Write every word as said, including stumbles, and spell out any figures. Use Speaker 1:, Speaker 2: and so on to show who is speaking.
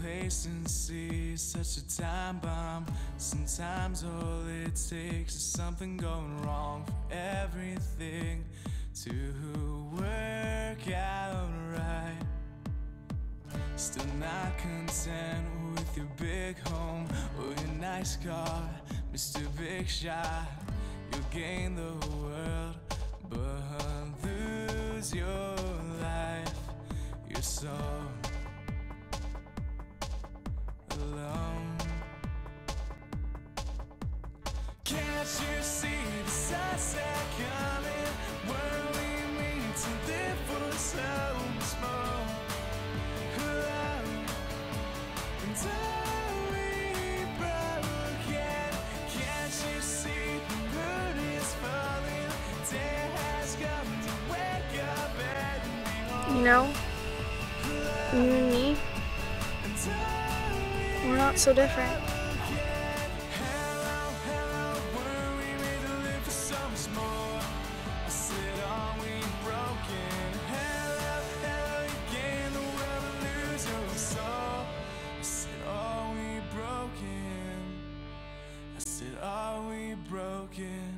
Speaker 1: Complacency is such a time bomb. Sometimes all it takes is something going wrong for everything to work out right. Still not content with your big home or your nice car, Mister Big Shot. You'll gain the world but lose your life, your soul. Alone. Can't you see the sunset coming? Where we meet to live for so small. Alone. And are we broken? Can't you see the moon is falling? Day has come to wake up and be.
Speaker 2: You know, you and me, we're not so different.
Speaker 1: Are we broken?